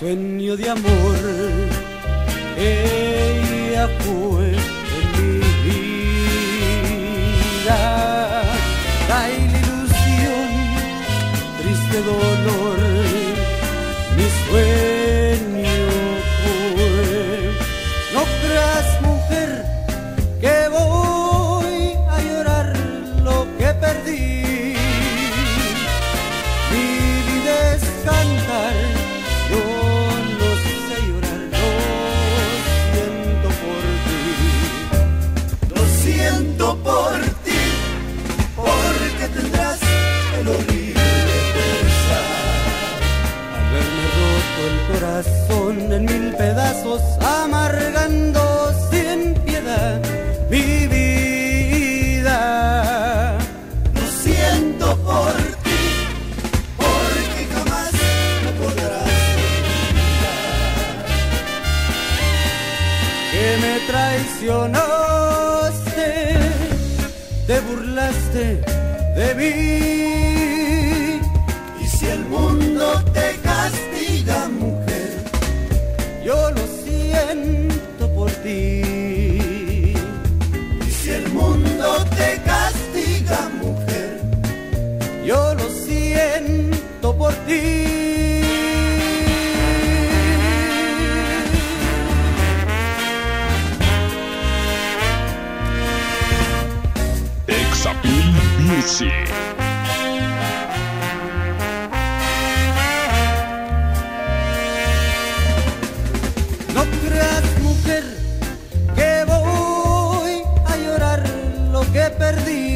sueño de amor, ella fue en mi vida. La ilusión, triste dolor, mi sueño fue. No creas, mujer, que voy a llorar lo que perdí. Mi vida es cantar, yo no sé llorar, lo siento por ti, porque tendrás el horrible pesar. Haberme roto el corazón en mil pedazos, amargando sin piedad mi vida. Lo siento por ti, porque jamás me podrás olvidar. Que me traicionaste, te burlaste de mí. Y si el mundo te castiga, mujer, yo lo siento por ti. Y si el mundo te castiga, mujer, yo lo siento por ti. Exapil Music. No creas, mujer, que voy a llorar lo que perdí.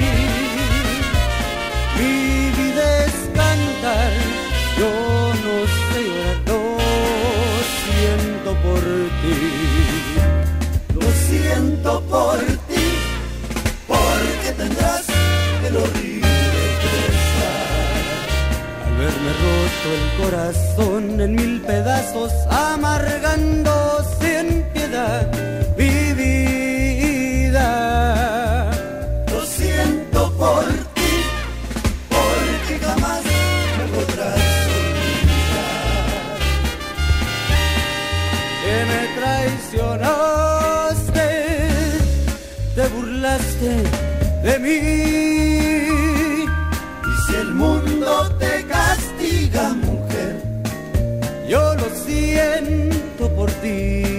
Mi vida es cantar, yo no sé llorar, lo siento por ti. Lo siento por ti, porque tendrás el horrible pesar. Haberme roto el corazón en mil pedazos, amargando sin piedad mi vida. Lo siento por ti, porque jamás me podrás olvidar. Que me traicionaste, te burlaste de mí. Y si el mundo te castiga, mujer, yo lo siento por ti.